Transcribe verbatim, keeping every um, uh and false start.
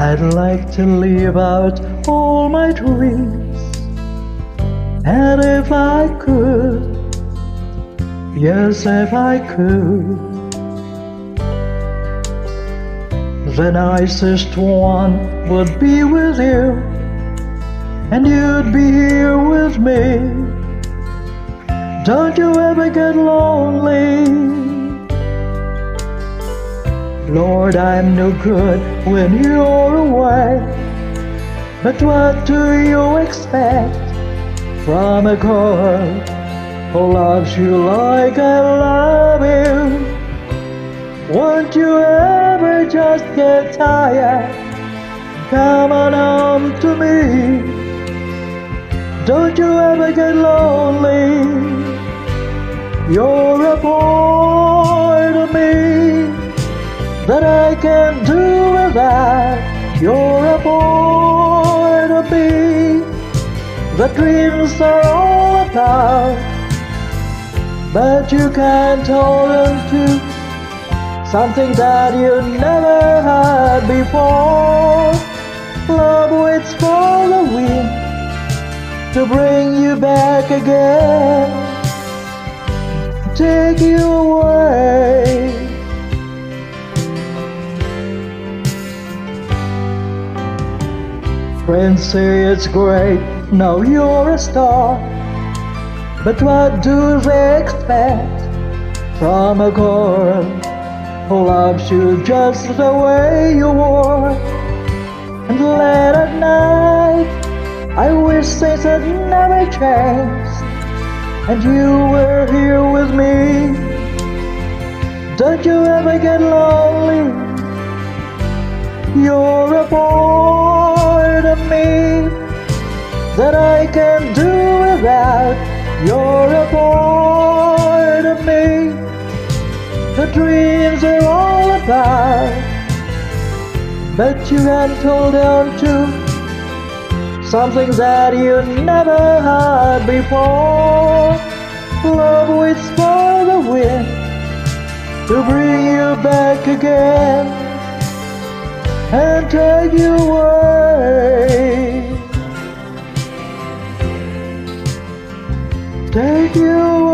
I'd like to live out all my dreams, and if I could, yes, if I could, the nicest one would be with you, and you'd be here with me. Don't you ever get lonely? Lord, I'm no good when you're away, but what do you expect from a girl who loves you like I love you? Won't you ever just get tired? Come on home to me. Don't you ever get lonely? You're a part of me that I can't do without. You're a part of me that dreams are all about, but you can't hold on to something that you never had before. Love waits for the wind to bring you back again, take you away. Friends say it's great, now you're a star, but what do they expect from a girl who loves you just the way you are? And late at night, I wish things had never changed, and you were here with me. Don't you ever get lonely? You're a part of me that I can't do without. You're a part of me the dreams are all about, but you can't hold on to something that you never had before. Love waits for the wind to bring you back again and take you away, take you away.